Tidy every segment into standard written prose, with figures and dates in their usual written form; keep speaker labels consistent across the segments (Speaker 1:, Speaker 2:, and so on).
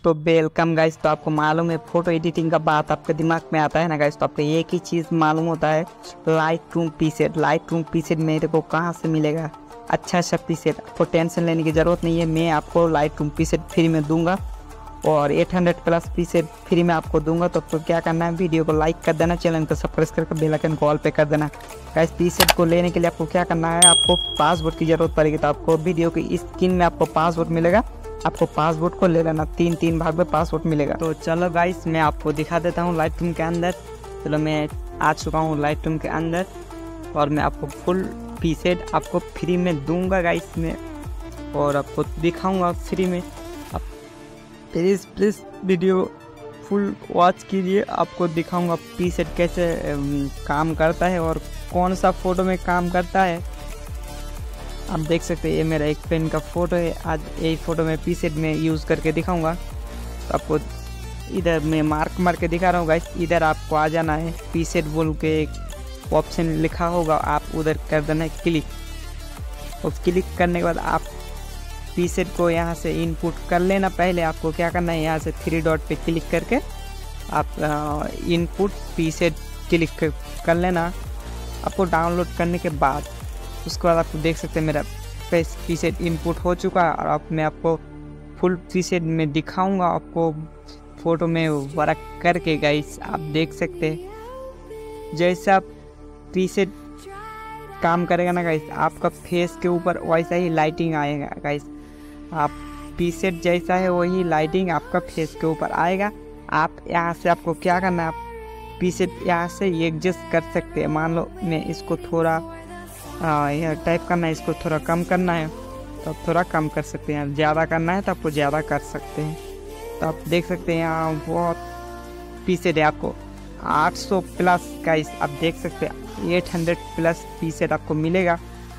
Speaker 1: तो welcome guys. तो आपको मालूम है फोटो एडिटिंग का बात आपके दिमाग में आता है ना गाइस, तो आपको एक ही चीज़ मालूम होता है, लाइटरूम प्रीसेट। लाइटरूम प्रीसेट मेरे को कहाँ से मिलेगा अच्छा सा प्रीसेट? आपको टेंशन लेने की ज़रूरत नहीं है, मैं आपको लाइटरूम प्रीसेट फ्री में दूंगा और 800 प्लस प्रीसेट फ्री में आपको दूंगा। तो आपको क्या करना है, वीडियो को लाइक कर देना, चैनल को सब्सक्राइब करके बेल आइकन को ऑल पे कर देना। गाइस प्रीसेट को लेने के लिए आपको क्या करना है, आपको पासवर्ड की ज़रूरत पड़ेगी। तो आपको वीडियो की स्क्रीन में आपको पासवर्ड मिलेगा, आपको पासवर्ड को ले लेना, 3 भाग में पासवर्ड मिलेगा। तो चलो गाइस मैं आपको दिखा देता हूँ लाइटरूम के अंदर। चलो मैं आ चुका हूँ लाइटरूम के अंदर और मैं आपको फुल प्रीसेट आपको फ्री में दूंगा गाइस में, और आपको दिखाऊंगा फ्री में। आप प्लीज़ वीडियो फुल वॉच कीजिए, आपको दिखाऊंगा प्रीसेट कैसे काम करता है और कौन सा फ़ोटो में काम करता है। आप देख सकते हैं ये मेरा एक पेन का फ़ोटो है, आज यही फ़ोटो में प्रीसेट में यूज़ करके दिखाऊंगा। तो आपको इधर मैं मार्क के दिखा रहा हूँ गाइस, इधर आपको आ जाना है, प्रीसेट बोल के एक ऑप्शन लिखा होगा, आप उधर कर देना है क्लिक। और क्लिक करने के बाद आप प्रीसेट को यहाँ से इनपुट कर लेना। पहले आपको क्या करना है, यहाँ से 3 डॉट पे क्लिक करके आप इनपुट प्रीसेट क्लिक कर लेना। आपको डाउनलोड करने के बाद उसके बाद आपको देख सकते हैं मेरा प्रीसेट इनपुट हो चुका है। और अब मैं आपको फुल प्रीसेट में दिखाऊंगा, आपको फ़ोटो में वर्क करके गाइस। आप देख सकते हैं जैसा प्रीसेट काम करेगा ना गाइस, आपका फेस के ऊपर वैसा ही लाइटिंग आएगा गाइस। आप प्रीसेट जैसा है वही लाइटिंग आपका फेस के ऊपर आएगा। आप यहाँ से आपको क्या करना है, आप प्रीसेट यहाँ से एडजस्ट कर सकते हैं। मान लो मैं इसको थोड़ा यह टाइप करना है, इसको थोड़ा कम करना है तो आप थोड़ा कम कर सकते हैं, ज़्यादा करना है तो आपको ज़्यादा कर सकते हैं। तो आप देख सकते हैं यहाँ बहुत प्रीसेट है, आपको 800 प्लस गाइस आप देख सकते हैं 800 प्लस प्रीसेट आपको मिलेगा।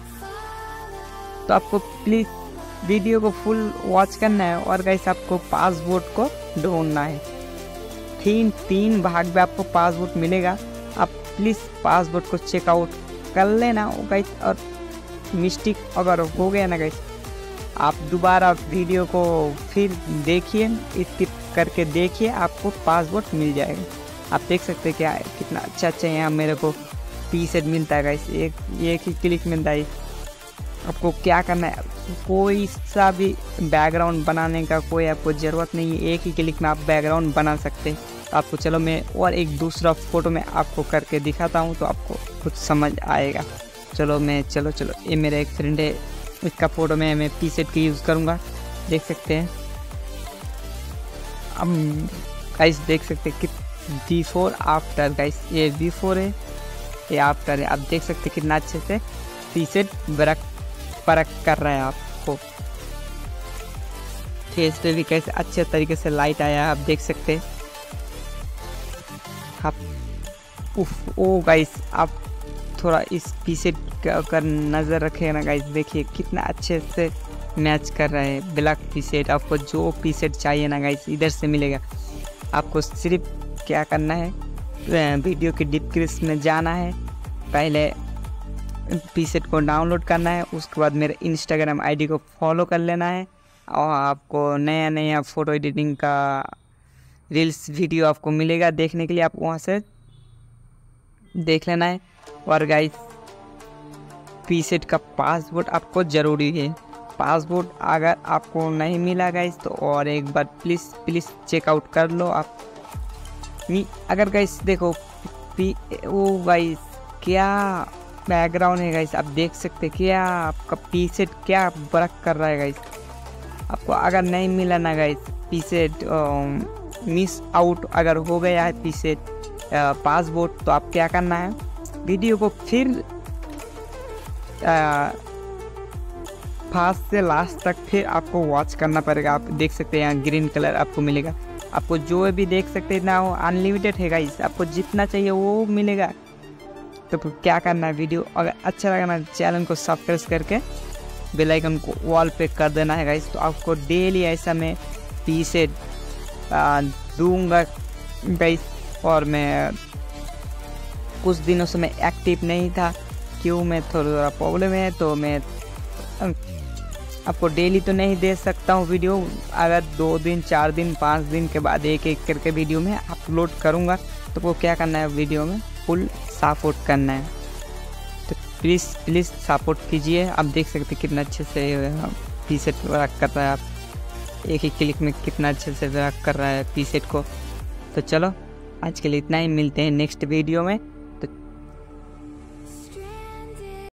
Speaker 1: तो आपको प्लीज़ वीडियो को फुल वॉच करना है और गाइस आपको पासवर्ड को ढूंढना है। 3 भाग में आपको पासवर्ड मिलेगा, आप प्लीज़ पासवर्ड को चेकआउट कर लेना गाइस। और मिस्टेक अगर हो गया ना गाइस, आप दोबारा वीडियो को फिर देखिए, स्किप करके देखिए, आपको पासवर्ड मिल जाएगा। आप देख सकते हैं क्या है, कितना अच्छा यहाँ मेरे को प्रीसेट मिलता है गाइस, एक ही क्लिक मिलता है। आपको क्या करना है, कोई सा भी बैकग्राउंड बनाने का कोई आपको ज़रूरत नहीं है, एक ही क्लिक में आप बैकग्राउंड बना सकते हैं। तो आपको चलो मैं और एक दूसरा फ़ोटो में आपको करके दिखाता हूँ तो आपको कुछ समझ आएगा। चलो ये मेरा एक फ्रेंड है, इसका फ़ोटो में मैं प्रीसेट की यूज़ करूँगा, देख सकते हैं। अब गाइस देख सकते हैं कि बिफोर आफ्टर गाइस, ये बिफोर है ये आफ्टर है। आप देख सकते हैं कितना अच्छे से प्रीसेट परख कर रहा है। आपको फेस पे भी कैसे अच्छे तरीके से लाइट आया है, आप देख सकते हैं। आप ओ गाइस आप थोड़ा इस प्रीसेट का नज़र रखें ना गाइस, देखिए कितना अच्छे से मैच कर रहा है ब्लैक प्रीसेट। आपको जो प्रीसेट चाहिए ना गाइस इधर से मिलेगा। आपको सिर्फ क्या करना है, वीडियो की डिस्क्रिप्शन में जाना है, पहले प्रीसेट को डाउनलोड करना है, उसके बाद मेरे इंस्टाग्राम आईडी को फॉलो कर लेना है और आपको नया फ़ोटो एडिटिंग का रील्स वीडियो आपको मिलेगा देखने के लिए, आप वहाँ से देख लेना है। और गाइस प्रीसेट का पासवर्ड आपको ज़रूरी है, पासवर्ड अगर आपको नहीं मिला गाइस तो और एक बार प्लीज़ चेकआउट कर लो आप। अगर गाइस देखो ओ गाइस क्या बैकग्राउंड है गाइस, आप देख सकते हैं क्या आपका प्रीसेट क्या वर्क कर रहा है गाइस। आपको अगर नहीं मिला ना गाइस प्रीसेट, मिस आउट अगर हो गया है प्रीसेट पासवर्ड, तो आप क्या करना है, वीडियो को फिर फर्स्ट से लास्ट तक फिर आपको वॉच करना पड़ेगा। आप देख सकते हैं यहाँ ग्रीन कलर आपको मिलेगा, आपको जो भी देख सकते हैं ना वो अनलिमिटेड है गाइस, आपको जितना चाहिए वो मिलेगा। तो क्या करना है, वीडियो अगर अच्छा लगा ना चैनल को सब्सक्राइब करके बेल आइकन को वॉल पे कर देना है गाइस। तो आपको डेली ऐसा मैं प्रीसेट दूंगा गाइस। और मैं कुछ दिनों से मैं एक्टिव नहीं था, क्यों मैं थोड़ा प्रॉब्लम है, तो मैं आपको डेली तो नहीं दे सकता हूँ वीडियो, अगर 2 दिन 4 दिन 5 दिन के बाद एक एक करके वीडियो में अपलोड करूँगा। तो वो क्या करना है, वीडियो में फुल सपोर्ट करना है। तो प्लीज़ सपोर्ट कीजिए। आप देख सकते कितना अच्छे से पीसेट वर्क कर रहा है, आप एक ही क्लिक में कितना अच्छे से वर्क कर रहा है पीसेट को। तो चलो आज के लिए इतना ही, मिलते हैं नेक्स्ट वीडियो में।